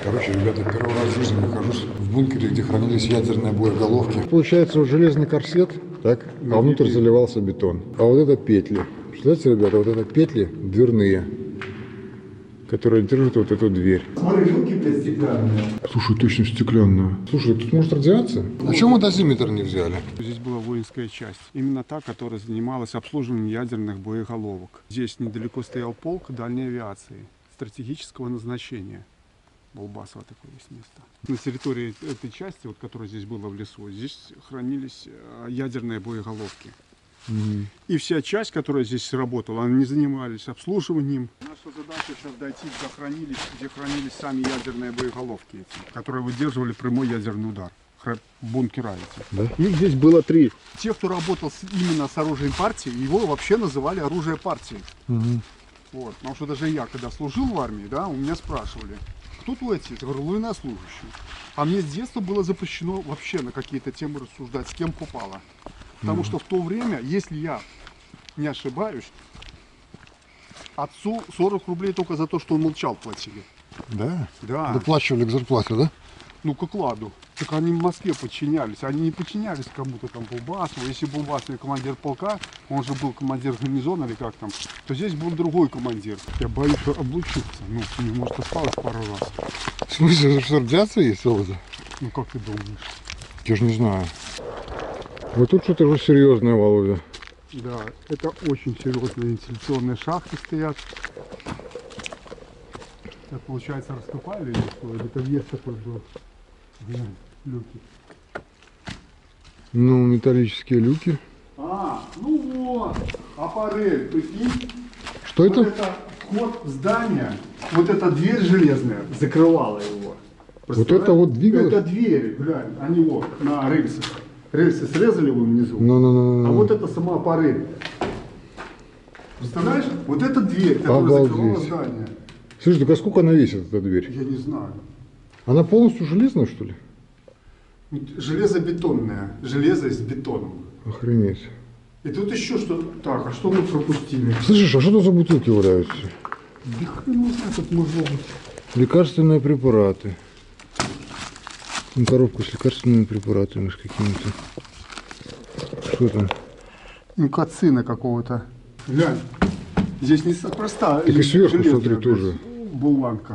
Короче, ребята, первый раз в жизни нахожусь в бункере, где хранились ядерные боеголовки. Получается, вот железный корсет, так, а внутрь заливался бетон. А вот это петли. Представляете, ребята, вот это петли дверные, которые держат вот эту дверь. Смотри, люки, блядь, стеклянные. Слушай, точно стеклянная. Слушай, тут может радиация? А чего мы дозиметр не взяли? Здесь была воинская часть, именно та, которая занималась обслуживанием ядерных боеголовок. Здесь недалеко стоял полк дальней авиации стратегического назначения. Болбасово такое есть место. На территории этой части, вот, которая здесь была в лесу, здесь хранились ядерные боеголовки. И вся часть, которая здесь работала, они не занимались обслуживанием. Наша задача сейчас дойти до хранилища, где хранились сами ядерные боеголовки, которые выдерживали прямой ядерный удар. Бункера эти. Да? Их здесь было 3. Те, кто работал именно с оружием партии, его вообще называли оружие партии. Вот. Потому что даже я, когда служил в армии, да, у меня спрашивали, кто твой отец? Я говорю, военнослужащий. А мне с детства было запрещено вообще на какие-то темы рассуждать, с кем попало. Потому что в то время, если я не ошибаюсь, отцу 40 рублей только за то, что он молчал, платили. Да? Да. Доплачивали к зарплате, да? Ну, к окладу. Так они в Москве подчинялись. Они не подчинялись кому-то там Булбасову. Если Булбасов командир полка, он же был командир гарнизона или как там, то здесь был другой командир. Я боюсь облучиться. Ну, мне, может, осталось пару раз. В смысле, что радиация есть, Володя? Ну, как ты думаешь? Я же не знаю. Вот тут что-то уже серьезное, Володя. Да, это очень серьезные вентиляционные шахты стоят. Это, получается, раскопали или что? Или это вес такой был? Люки. Ну, металлические люки. А, ну вот, аппарель, прикинь. Что Вот это? это вход в здание, вот эта дверь железная закрывала его. Вот это вот двигалось? Это двери, глянь, они вот на рельсах. Рельсы срезали его внизу, Ну. а вот это сама аппарель. Представляешь? Вот эта дверь, которая закрывала Обалдеть. здание. Слушай, так а сколько она весит, эта дверь? Я не знаю. Она полностью железная, что ли? Железобетонная, железо с бетоном. Охренеть. И тут еще что-то. Так, а что мы пропустили? Слышишь, а что тут за бутылки валяются? Да хрен не знаю, тут могло быть. Лекарственные препараты. Ну, коробка с лекарственными препаратами, с какими-то. Что там? Инкацина какого-то. Глянь, здесь не проста. Так и сверху, железная, смотри, блядь, тоже. Булавка.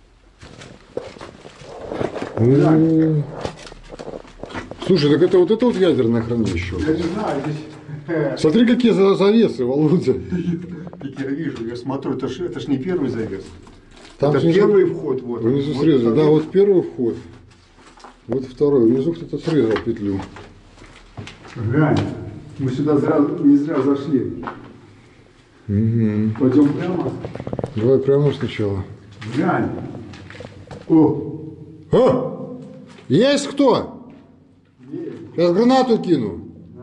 О. Слушай, так это вот ядерное хранилище. Я не знаю, здесь... Смотри, какие завесы, Володя. Я вижу, я смотрю, это ж не первый завес. Там это внизу- первый вход. Вот. Внизу Вот срезали. Да, второй. вот первый вход. Вот второй. Внизу кто-то срезал петлю. Глянь, мы сюда не зря зашли. Угу. Пойдем прямо. Давай прямо сначала. Глянь. О, А! Есть кто? Сейчас гранату кину.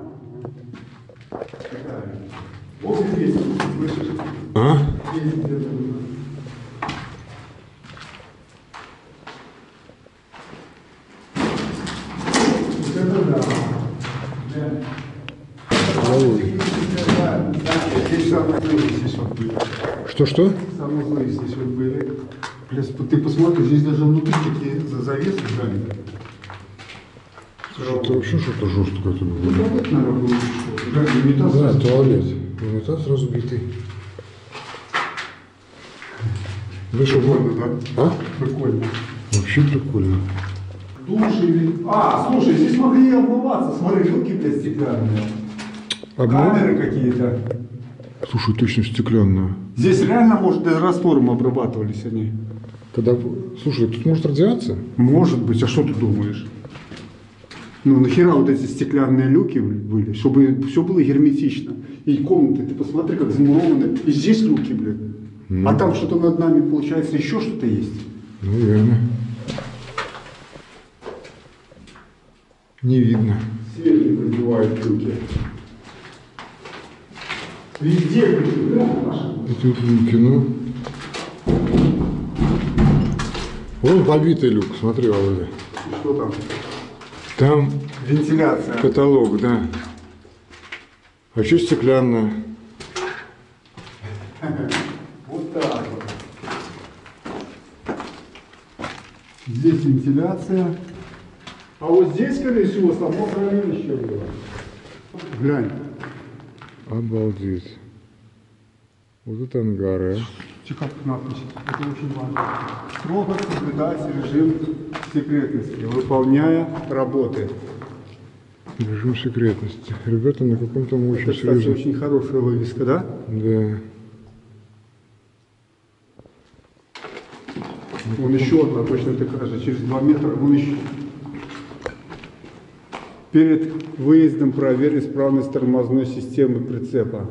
вот здесь, слышишь? А? Здесь где-то. Вот это да. Глянь. Володя. Здесь санузлы здесь вот были. Что? Санузлы здесь вот были. Ты посмотри, здесь даже внутри такие завесы жали. Это вообще что-то жесткое тут было. Туалет, наверное, был еще. Глянь, унитаз. Да, туалет. Унитаз разбитый. Ну что, Прикольно, да? А? Прикольно. Вообще прикольно. Души или... А, слушай, здесь могли и обмываться. Смотри, люки, блядь, стеклянные. Камеры какие-то. Слушай, точно стеклянная. Здесь реально, может, даже раствором обрабатывались они. Когда... Слушай, тут может радиация? Может быть, а что ты думаешь? Ну, нахера вот эти стеклянные люки были, чтобы все было герметично. И комнаты, ты посмотри, как замурованы. И здесь люки, блин. А там что-то над нами, получается, еще что-то есть. Наверное. Не видно. Свет не пробивает люки. Везде люки, да, наши. Эти люки, ну. Вон побитый люк, смотри, Володя. Что там? Там Вентиляция. потолок, да. А что стеклянная? Вот так вот. Здесь вентиляция. А вот здесь, скорее всего, само хранилище было. Глянь. Обалдеть. Вот это ангары, а. Как надпись. Это очень важно. Строго соблюдать режим секретности, выполняя работы. Режим секретности. Ребята на каком-то Это, очень кстати, серьезном... очень хорошая вывеска, да? Да. Вон еще одна точно такая же, через 2 метра, вон еще. Перед выездом проверь исправность тормозной системы прицепа.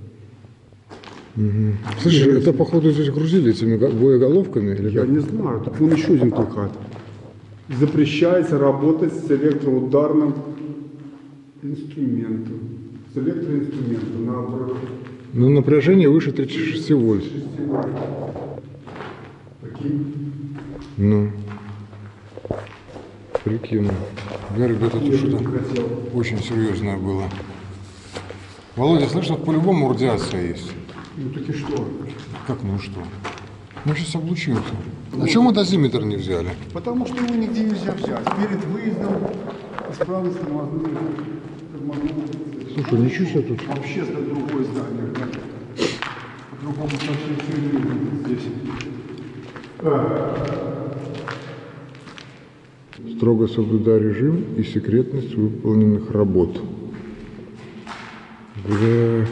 Слушай, это походу здесь грузили этими боеголовками или Я как? не знаю, тут вон еще один плакат. Запрещается работать с электроударным инструментом. С электроинструментом. Но напряжение выше 36 вольт. Какие? Ну. Прикину. Да, ребята, тут что-то хотел. очень серьезное было. Володя, слышь, тут по-любому радиация есть. Ну так и что? Как ну и что? Мы сейчас облучимся. А чему мы дозиметр не взяли? Потому что его нигде нельзя взять. Перед выездом исправность тормозной. Слушай, ничего себе тут. Вообще это другое здание. По-другому совсем все не видно здесь. Строго соблюдай режим и секретность выполненных работ. Бля.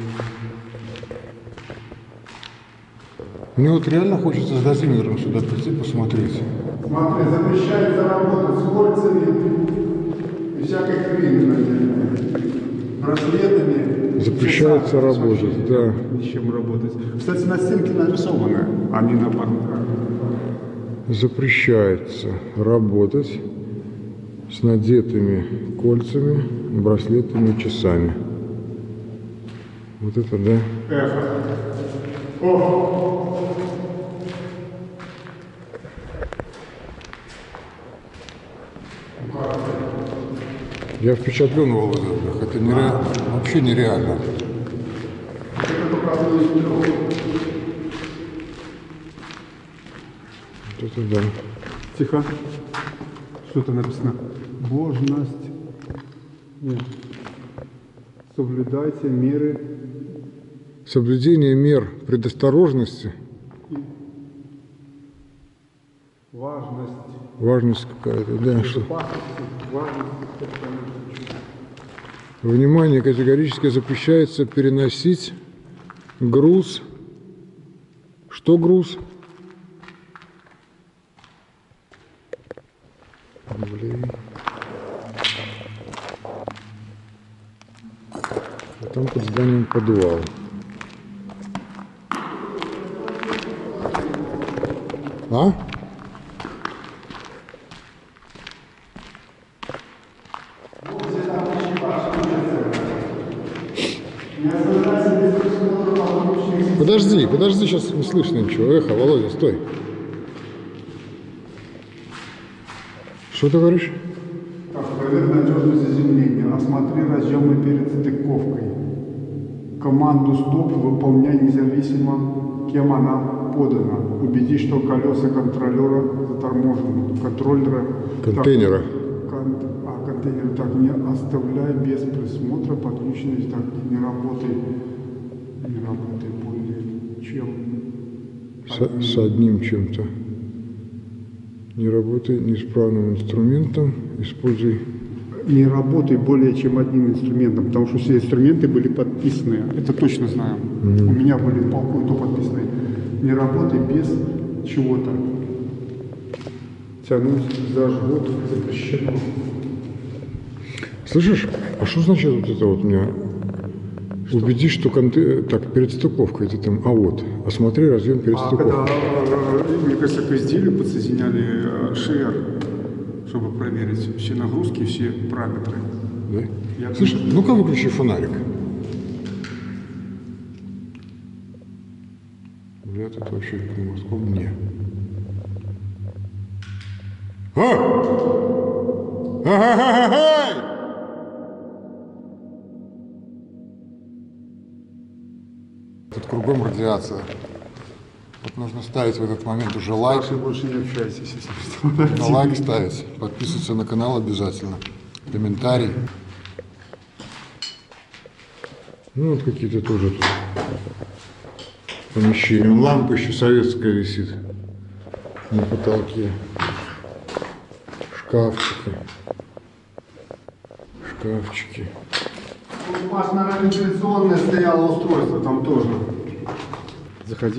Мне вот реально хочется с дозиметром сюда прийти посмотреть. Смотри, запрещается работать с кольцами и всякой хренью, браслетами. Запрещается работать, да. Ни с чем работать. Кстати, на стенке нарисовано, а не на банках. Запрещается работать с надетыми кольцами, браслетами и часами. Вот это да. Эхо. О! Я впечатлен, Володя, это нереально, вообще нереально. Это показывает метро. Вот это да. Тихо. Что-то написано. Божность. Нет. Соблюдайте меры. Соблюдение мер предосторожности, Важность. важность какая-то, да, что. Безопасности. Важность. Внимание, категорически запрещается переносить груз. Что груз? Блин. А там под зданием подвал. А? Подожди, сейчас не слышно ничего. Эхо, Володя, стой. Что ты говоришь? Так, проверь надежность заземления. Осмотри разъемы перед стыковкой. Команду стоп выполняй независимо, кем она подана. Убедись, что колеса контролера заторможены. Контейнера. Контейнер так, не оставляй без присмотра, подключенность так, не работай более чем С одним чем-то. Не работай неисправным инструментом, используй. Не работай более чем одним инструментом, потому что все инструменты были подписаны. Это точно знаю. У меня были в полку и то подписаны. Не работай без чего-то. Тянуть за жгут запрещено. Слышишь, а что значит вот это вот мне? Убедись, что так, перед стыковкой ты там, осмотри разъем перед стыковкой. Когда, мне кажется, к изделию подсоединяли шеер, чтобы проверить все нагрузки, все параметры. Да? Слышь, ну-ка выключи фонарик. Бля, тут вообще не Москва мне. Ай! Тут кругом радиация. Вот нужно ставить в этот момент уже лайк. Дальше больше не общайтесь, если что. На лайк ставить. Подписываться на канал обязательно. Комментарий. Ну вот какие-то тоже тут помещения. Лампа еще советская висит на потолке. Шкафчики. Шкафчики. У вас, наверное, вентиляционное стояло устройство там тоже. Заходи.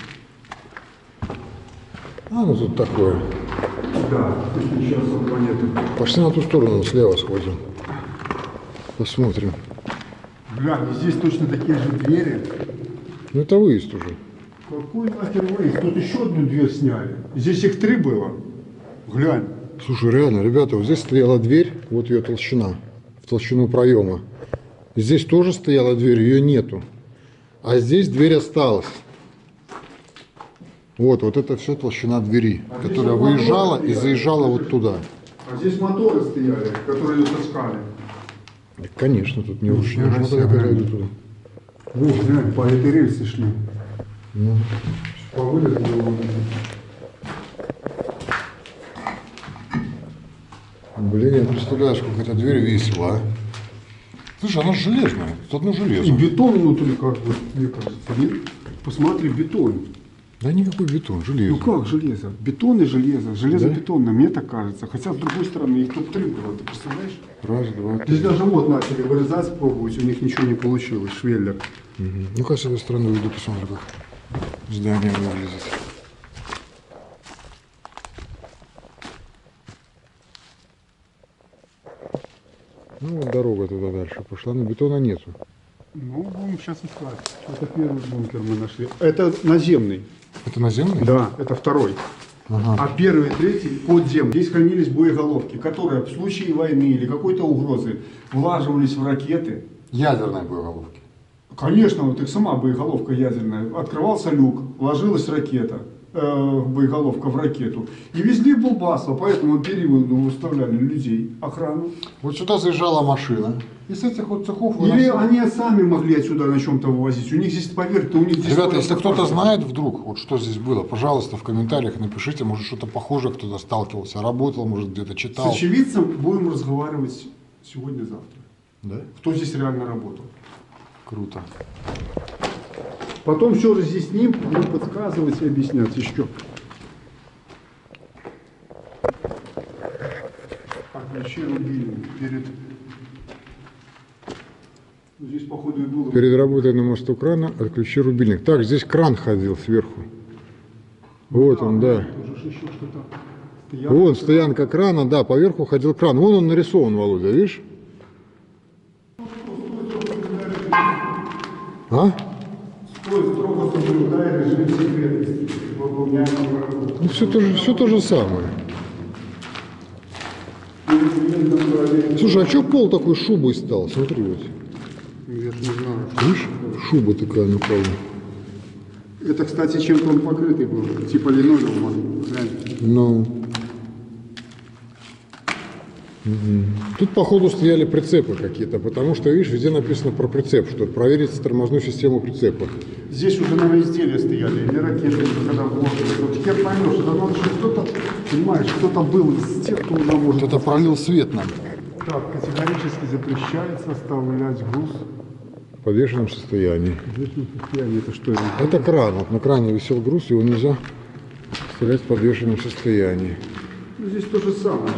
А, ну тут такое. Да, тут ничего особого нету. Пошли на ту сторону, слева сходим. Посмотрим. Глянь, здесь точно такие же двери. Ну это выезд уже. Какой нахер выезд? Тут еще одну дверь сняли. Здесь их 3 было. Глянь. Слушай, реально, ребята, вот здесь стояла дверь, вот ее толщина, в толщину проема. Здесь тоже стояла дверь, ее нету. А здесь дверь осталась. Вот это все толщина двери, которая выезжала и заезжала вот туда. А здесь моторы стояли, которые ее таскали. Да, конечно, тут не уж Нифига можно себе. когда иду туда. Вот, глянь, по этой рельсе шли. Ну, По вылету было. блин, я представляю, сколько эта дверь весила, а. Слушай, она железная, тут одно И железо. бетон внутри, как бы, мне кажется, нет? Посмотри, бетон. Да никакой бетон, железо. Ну как железо? Бетон и железо. Железобетонно, мне так кажется. Хотя, с другой стороны, их тут 3 было, ты представляешь? Раз, два, три. Здесь даже вот начали вырезать, пробовать, у них ничего не получилось, швеллер. Мгм. Ну-ка, с этой стороны выйду, посмотрю, как здание выглядит. Ну, вот дорога туда дальше пошла, но бетона нету. Ну, будем сейчас искать. Это первый бункер мы нашли. Это наземный. Это наземный? Да, это второй. Ага. А первый и третий подземный. Здесь хранились боеголовки, которые в случае войны или какой-то угрозы влаживались в ракеты. Ядерные боеголовки. Конечно, вот их сама боеголовка ядерная. Открывался люк, ложилась ракета, боеголовка в ракету. И везли Булбасова, поэтому периоду выставляли людей, охрану. Вот сюда заезжала машина. И с этих вот цехов... Или выносили. они сами могли отсюда на чем-то вывозить. У них здесь, поверьте, у них здесь... Ребята, если такое кто-то знает вдруг, вот что здесь было, пожалуйста, в комментариях напишите, может что-то похожее кто-то сталкивался, работал, может где-то С читал. очевидцем будем разговаривать сегодня-завтра. Да? Кто здесь реально работал. Круто. Потом все разъясним, будем подсказывать и объяснять еще. Отключи рубильник перед... Здесь, походу, и было... Перед работой на мосту крана отключи рубильник. Так, здесь кран ходил сверху. Вот он, да. Тоже ж еще что-то. Стоянка. Вон стоянка крана, да, поверху ходил кран. Вон он нарисован, Володя, видишь? А? Стой, строго соблюдай режим секретности. Выполняем работу. Ну, все то же самое. Слушай, а что пол такой шубой стал? Смотри вот. Я ж не знаю. Видишь? Шуба такая на полу. Это, кстати, чем-то он покрытый был. Типа линолеума. Глянь. Ну. Тут, походу, стояли прицепы какие-то, потому что, видишь, везде написано про прицеп, что проверить тормозную систему прицепа. Здесь уже на изделия стояли, или ракеты, когда вложили. Вот хер поймешь, это надо, что кто-то, понимаешь, кто-то был из тех, кто уже может... Вот это пролил свет нам. Так, категорически запрещается оставлять груз В подвешенном состоянии. в вечном состоянии. Это что? Это кран. Вот на кране висел груз, его нельзя оставлять в подвешенном состоянии. Ну, здесь то же самое.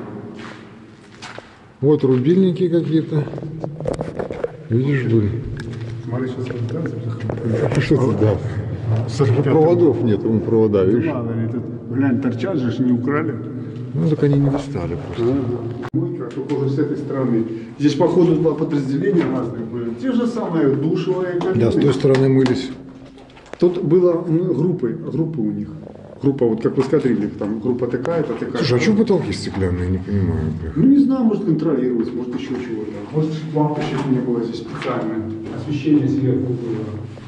Вот рубильники какие-то. Видишь, были? Смотри, сейчас вот Что ты, да? Проводов нет, вон провода, видишь? Ладно, этот, глянь, торчат же, ж не украли. Ну, так они не достали просто. Мойка, только уже с этой стороны. Здесь, походу, 2 подразделения разных были. Те же самые душевые кабины. Да, с той стороны мылись. Тут было группы у них. Группа, вот как в эскадрильных, там группа такая-то, такая. Слушай, а что потолки стеклянные, не понимаю. бля. Ну не знаю, может контролировать, может еще чего-то. Может лампочек не было здесь специально. Освещение сверху было.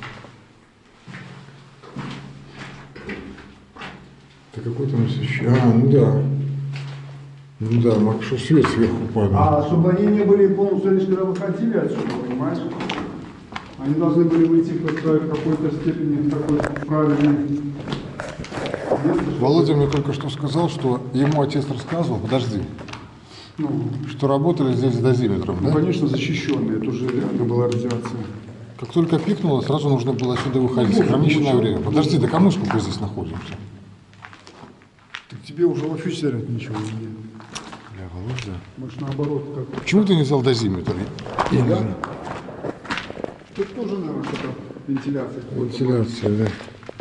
Это какой там освещение? А, ну да. Ну да, мог, что свет сверху падал. А чтобы они не были полностью лишь когда выходили отсюда, понимаешь? Они должны были выйти в какой-то степени в такой правильный. Володя мне только что сказал, что ему отец рассказывал, подожди, Ну, что работали здесь с дозиметром, да? конечно, защищенные. Это уже реально была радиация. Как только пикнуло, сразу нужно было отсюда выходить. Ограниченное время. Подожди, да кому сколько здесь находимся? Так тебе уже вообще терять ничего не нет. Бля, Володя. Может, наоборот, как. Почему ты не взял дозиметр? Я не Да? знаю. Тут тоже, наверное, что-то вентиляция. Вентиляция, да.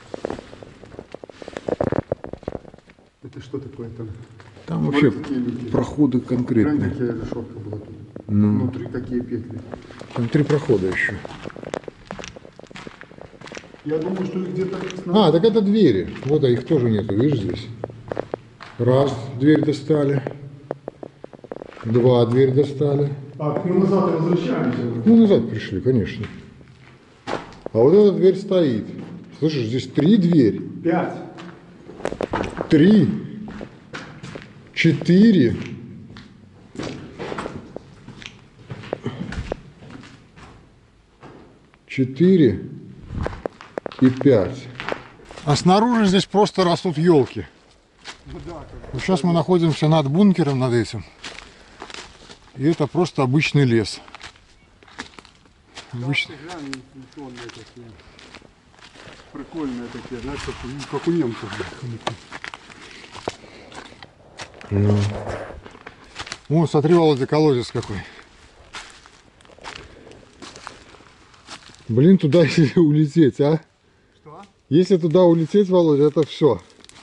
Это что такое там? Там вообще какие люки. проходы Глянь, конкретные. какая решетка была тут. Ну. Внутри какие петли. Там 3 прохода еще. Я думаю, что их где-то... А, так это двери. Вот, а их тоже нету, видишь, здесь. Раз, дверь достали. 2, дверь достали. А, мы назад и возвращаемся. Ну, назад пришли, конечно. А вот эта дверь стоит. Слышишь, здесь 3 двери. 5. 3, 4, 4 и 5. А снаружи здесь просто растут елки. Вот сейчас мы находимся над бункером, над этим. И это просто обычный лес. Обычный. Такие. Прикольные такие, знаешь, как у немцев. Ну. О, смотри, Володя, колодец какой. Блин, туда если улететь, а? Что? Если туда улететь, Володя, это все.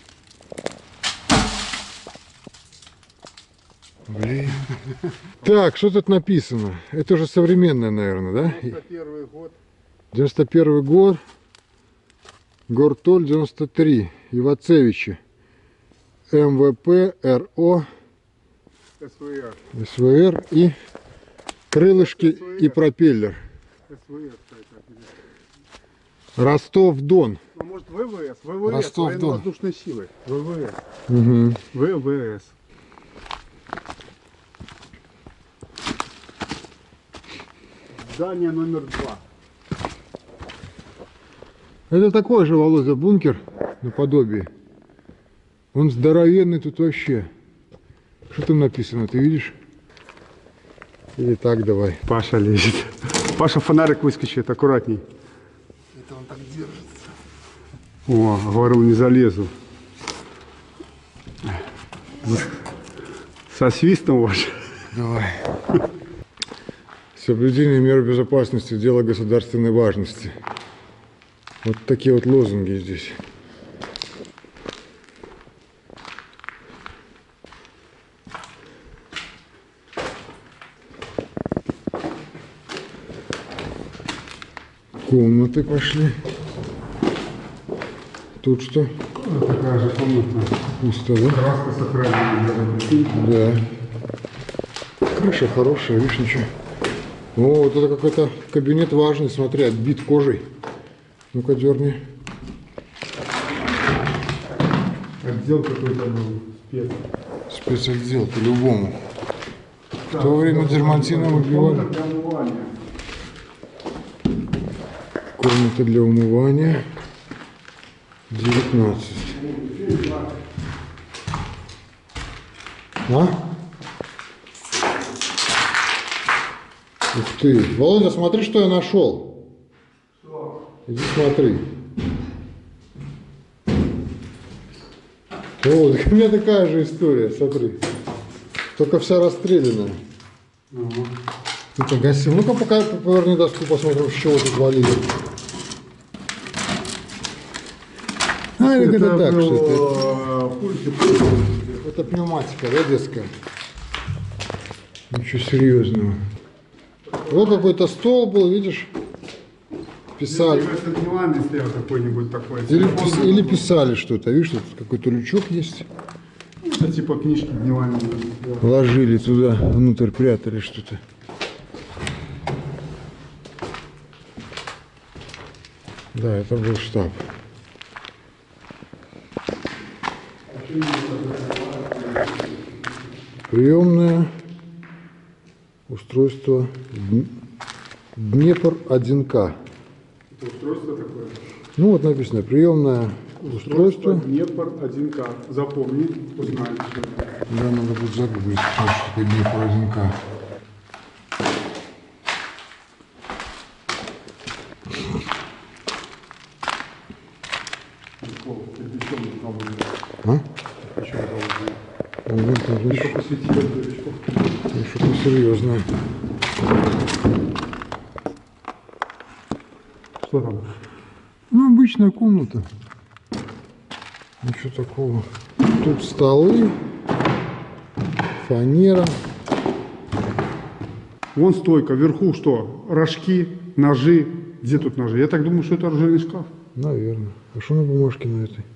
Блин. Так, что тут написано? Это уже современное, наверное, да? 91 год. 91 год. Гортоль 93. Ивацевичи. МВП, РО, СВР. СВР и крылышки и пропеллер. СВР, кстати. Ростов-Дон. Ну, может, ВВС. ВВС. Ростов-Дон. Военно-воздушной силы. ВВС. Угу. ВВС. Здание номер 2. Это такой же, Володя, бункер наподобие. Он здоровенный тут вообще. Что там написано, ты видишь? Или так давай. Паша лезет. Паша фонарик выскочит, аккуратней. Это он так держится. О, говорил, не залезу. Со свистом ваш. Давай. Соблюдение мер безопасности – дело государственной важности. Вот такие вот лозунги здесь. Комнаты пошли. Тут что? Такая же комната. Пусто, да? Краска сохранена. Да. Крыша хорошая, видишь, ничего. О, вот это какой-то кабинет важный, смотри, отбит кожей. Ну-ка, дерни. Отдел какой-то был. Спец. Спецотдел по-любому. В то время дермантином убивали. Комната для умывания. Комната для умывания. 19. А? Ух ты. Володя, смотри, что я нашел. Что? Иди смотри. О, так у меня такая же история, смотри. Только вся расстрелянная. Ага. Ну-ка, гаси. Ну-ка, пока поверни доску, посмотрим, с чего тут валили. А, или это так, что это? Это пневматика, да, детская? Ничего серьезного. Вот какой-то стол был, видишь? Писали. Мне кажется, диван стоял какой-нибудь такой. Или писали что-то. Видишь, тут какой-то лючок есть. Это типа книжки дневальные. Ложили туда, внутрь прятали что-то. Да, это был штаб. Приемное устройство Днепр 1К. Это устройство такое? Ну вот написано, приемное устройство. Днепр 1К. Запомни, узнаем. Да, надо будет загуглить, что такое Днепр 1К. А? Ну, там, значит, что-то серьезное. Что там? Ну, обычная комната. Ничего такого. Тут столы, фанера. Вон стойка, вверху что? Рожки, ножи. Где тут ножи? Я так думаю, что это оружейный шкаф. Наверное. А что на бумажке на этой?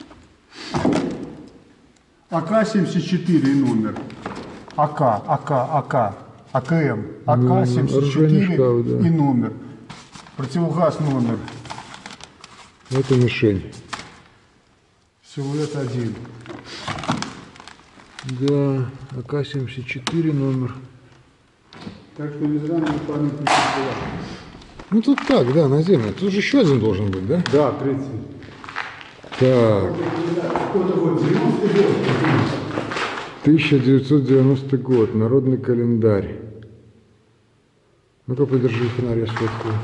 АК-74 номер. АК, АКМ. оружейный АК-74 шкаф, да. и номер. Противогаз номер. Это мишень. Силуэт 1. Да, АК-74 номер. Так что не зря мне памятник была. Ну тут так, да, наземный. Тут же еще один должен быть, да? Да, третий. Так. 1990 год. Народный календарь. Ну-ка, подержи фонарь, я сфоткаю.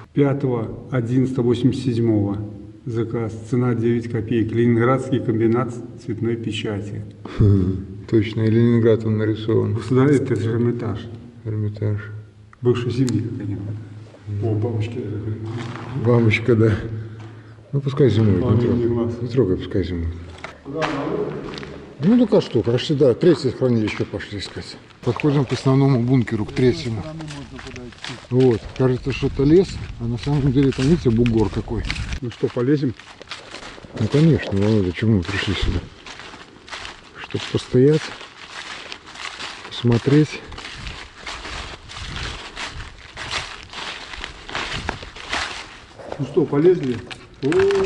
5.11.87 заказ. Цена 9 копеек. Ленинградский комбинат цветной печати. Точно, и Ленинград он нарисован. Государственный, это же Эрмитаж. Эрмитаж. Бывший зимний, как они. О, бабушки. Бабочка, да. Ну, пускай зимует. Пламенный Не трогай, глаз. не трогай, пускай зимует. Ну, только что, короче, да, третье хранилище пошли искать. Подходим к основному бункеру, к третьему. Вот, кажется, что это лес, а на самом деле там, видите, бугор какой. Ну что, полезем? Ну, конечно, Володя, чему мы пришли сюда? Чтобы постоять, посмотреть. Ну что, полезли? О,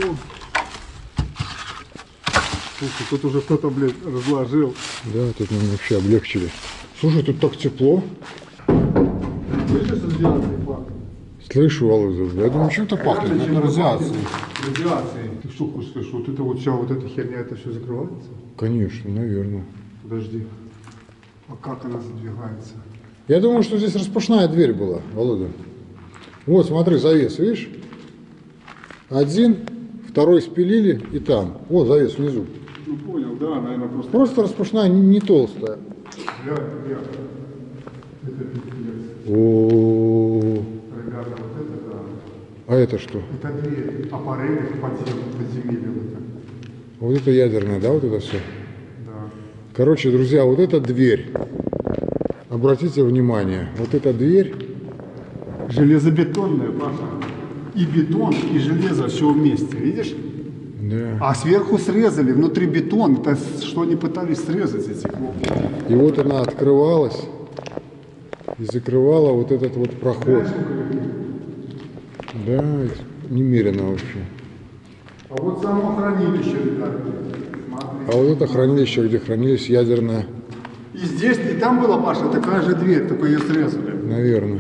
слушай, тут уже кто-то, блядь, разложил. Да, тут нам вообще облегчили. Слушай, тут так тепло. Слышишь, радиацией пахнет? Слышу, Володя, я думаю, чем-то пахнет, но это радиация. Радиацией. Ты что хочешь сказать, что вот это вот вся вот эта херня, это все закрывается? Конечно, наверное. Подожди. А как она задвигается? Я думаю, что здесь распашная дверь была, Володя. Вот, смотри, завес, видишь? Один, второй спилили и там. Вот завес внизу. Ну понял, да, наверное, просто... Просто распашная, не толстая. Глянь. Это пиздец. О, Ребята, вот это да. а это что? Это дверь, аппарель подземелья вот это. Вот это ядерное, да, вот это все? Да. Короче, друзья, вот эта дверь. Обратите внимание, вот эта дверь. Железобетонная, Паша. И бетон, и железо все вместе, видишь? Да. А сверху срезали, внутри бетон. Это что они пытались срезать эти кнопки. И вот она открывалась и закрывала вот этот вот проход. Да, немерено вообще. А вот само хранилище, ребята. Смотри. А вот это хранилище, где хранились ядерное, И здесь, и там была, Паша, такая же дверь, только ее срезали. наверное.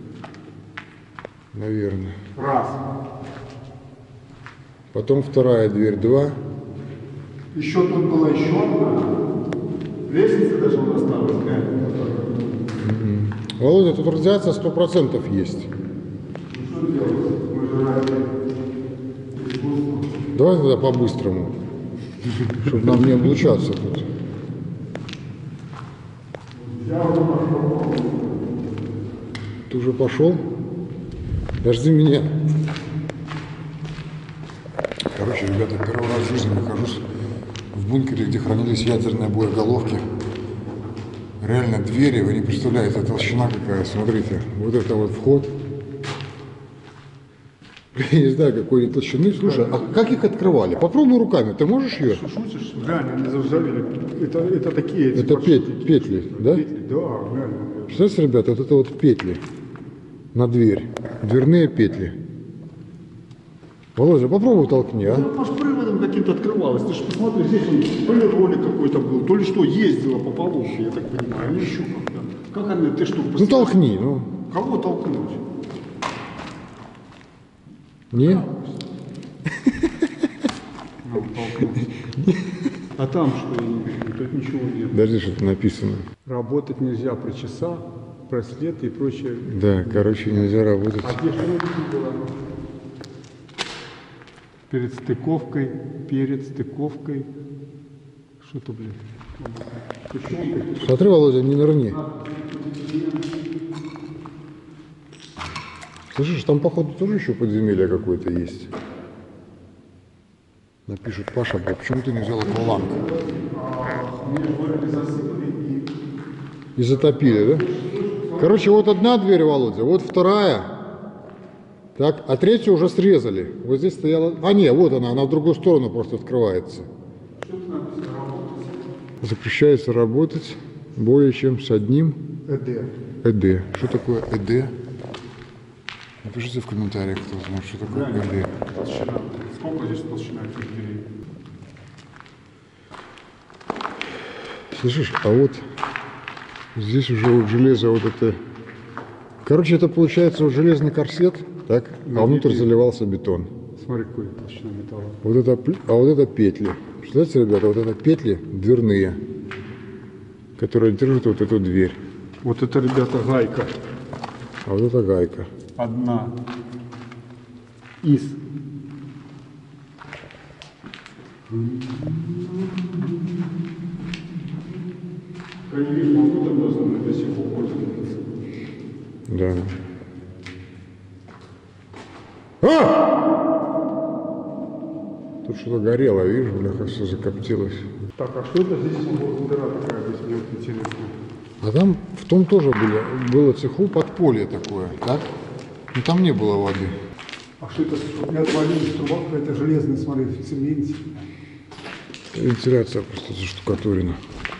Наверное. Раз. Потом вторая дверь, 2. Еще тут была еще одна. Лестница даже у нас осталась. Володя, тут радиация 100% есть. Ну что делать? Мы же ради искусства. Давай тогда по-быстрому, чтобы нам не облучаться тут. Ты уже пошел? Подожди меня. Короче, ребята, первый раз в жизни нахожусь в бункере, где хранились ядерные боеголовки. Реально двери, вы не представляете, толщина какая, смотрите. Вот это вот вход. Я не знаю, какой они толщины. Слушай, а как их открывали? Попробуй руками, ты можешь ее? Шутишь? Глянь, они заржавели. Это такие эти Это пошутики. петли, да? Петли, да, глянь. Представляете, ребята, вот это вот петли на дверь. Дверные петли. Володя, попробуй толкни, а? Ну, может, приводом каким-то открывалось. Ты же посмотри, здесь он то ли ролик какой-то был, то ли что, ездила по полосе, я так понимаю, или еще как-то. Как она, ты что, Ну толкни, ну. Кого толкнуть? Не? Ну, толкнулся. А там что, я не вижу, тут ничего нет. Подожди, что-то написано. Работать нельзя при часах, браслеты и прочее. Да, короче, нельзя работать. А где что было? Перед стыковкой, перед стыковкой. Что-то, блин. Почему? Смотри, Володя, не нырни. Слышишь, там, походу, тоже еще подземелье какое-то есть. Напишут, Паша, почему ты не взял акваланг? И затопили, да? Короче, вот одна дверь, Володя, вот вторая. Так, а третью уже срезали. Вот здесь стояла... А, не, вот она в другую сторону просто открывается. Запрещается работать более чем с одним ЭД. Что такое ЭД? Напишите в комментариях, кто знает, что такое ЭД. Толщина. Сколько здесь толщина этих дверей? Слышишь, а вот здесь уже вот железо вот это... Короче, это получается вот железный корсет, так? А внутрь заливался бетон. Смотри, какой толщина металла. Вот это, а вот это петли. Представляете, ребята, вот это петли дверные, которые держат вот эту дверь. Вот это, ребята, гайка. А вот это гайка. Одна из. Конечно, откуда должны быть до сих пор пользоваться? Да. А! Тут что-то горело, видишь, бляха, все закоптилось. Так, а что это здесь дыра такая, здесь мне вот интересно. А там в том тоже было цеху подполье такое, так? Но там не было воды. А что это? Я отвалилась, труба какая-то железная, смотри, в цементе. Вентиляция просто заштукатурена.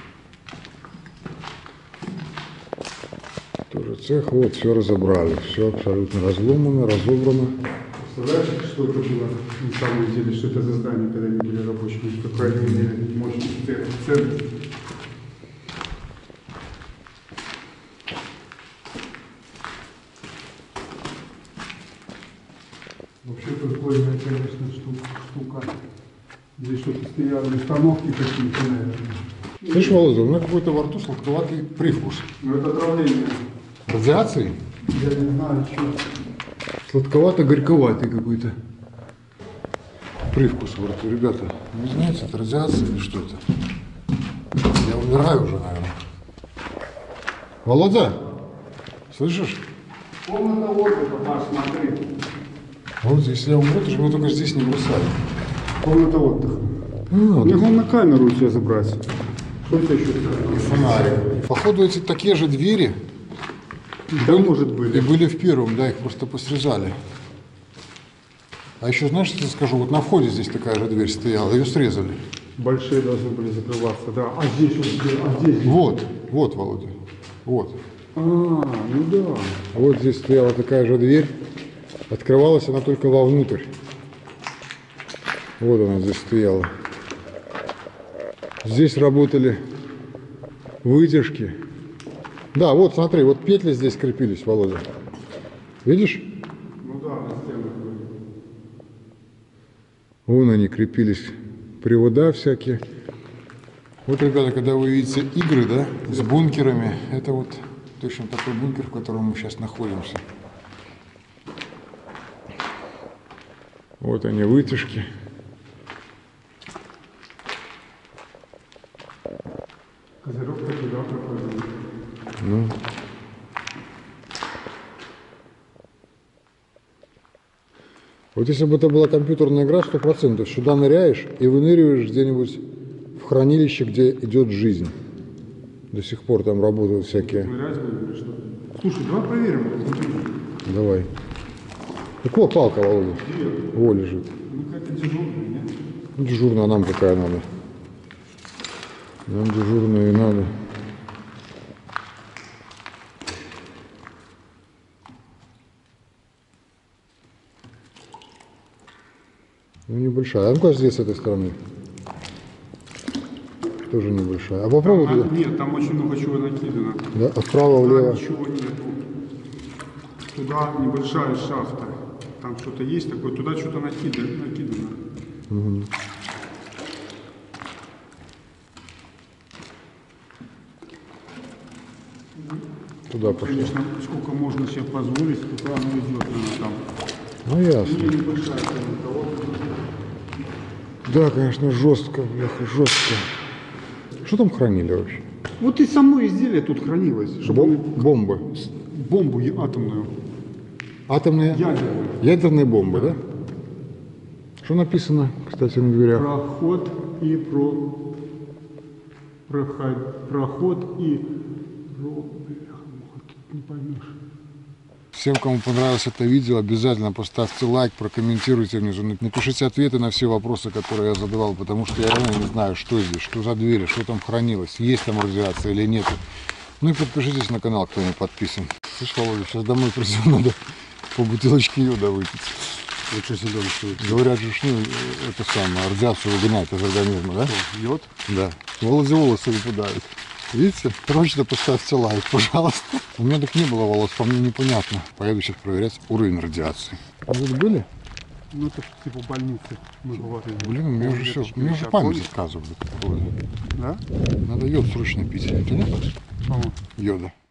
Тоже цех, вот, все разобрали. Все абсолютно разломано, разобрано. Представляешь, что это было на самом деле, что это за здание, когда они были рабочими, какая они имели мощность, ценность. Вообще прикольная, конечно, штука. Здесь что-то стеклянные установки какие-то, наверное. Слышь, Володя, у меня какой-то во рту сладковатый привкус. Ну это отравление. Радиации? Я не знаю, что. Сладковато-горьковатый какой-то привкус во рту. Ребята, не знаете, это радиация или что это? Я умираю уже, наверное. Володя, слышишь? Комната отдыха, Паш, смотри. Вот если я умру, то же меня только здесь не бросали. Комната отдыха. Мне главное камеру у тебя забрать. Что у тебя еще? Фонарик. Походу эти такие же двери Да, может быть. и были в первом, да, их просто посрезали. А еще, знаешь, что я скажу, вот на входе здесь такая же дверь стояла, ее срезали. Большие должны были закрываться, да. А здесь вот, а здесь? Вот, вот, Володя, вот. Ну да. Вот здесь стояла такая же дверь, открывалась она только вовнутрь. Вот она здесь стояла. Здесь работали вытяжки. Да, вот смотри, вот петли здесь крепились, Володя. Видишь? Ну да, на стенах были. Вон они крепились, привода всякие. Вот, ребята, когда вы видите игры, да, с бункерами, это вот точно такой бункер, в котором мы сейчас находимся. Вот они, вытяжки. Козырек туда проходил. Ну. Вот если бы это была компьютерная игра, 100%, сюда ныряешь и выныриваешь где-нибудь в хранилище, где идет жизнь. До сих пор там работают всякие. Нырять будем или что? Слушай, давай проверим. Давай. Так вот палка, Володя. Во, лежит. Ну какая-то дежурная, нет? Ну, дежурная, а нам какая надо? Нам дежурная и надо. Ну, небольшая. А ну-ка здесь, с этой стороны. Тоже небольшая. А попробуй туда. Нет, там очень много чего накидано. Да, а вправо, влево. Ничего нету. Туда небольшая шахта. Там что-то есть такое, туда что-то накидано. Туда пошло. Конечно, сколько можно себе позволить, туда оно идет, наверное, там. Ну ясно. Небольшая того. Да, конечно, жестко, бляха, жестко. Что там хранили вообще? Вот и само изделие тут хранилось, чтобы Бомбы. бомбу атомную, Атомные? ядерную. Ядерные бомбы, да? Что написано, кстати, на дверях? Проход и проход и тут не поймешь. Всем, кому понравилось это видео, обязательно поставьте лайк, прокомментируйте внизу, напишите ответы на все вопросы, которые я задавал, потому что я реально не знаю, что здесь, что за двери, что там хранилось, есть там радиация или нет. Ну и подпишитесь на канал, кто не подписан. Слышь, Володя, сейчас домой придем, надо по бутылочке йода выпить. Лучше зеленый стоит. Говорят же, ну, это самое, радиацию выгоняет из организма, да? Йод? Да. Володе волосы выпадают. Видите? Срочно поставьте лайк, пожалуйста. У меня так не было волос, по мне непонятно. Поеду сейчас проверять уровень радиации. А вы были? Ну это типа больницы. Мы бывали. Блин, у меня уже все, у меня уже память отказывает. Да? Надо йод срочно пить. У тебя нет По-моему. йода?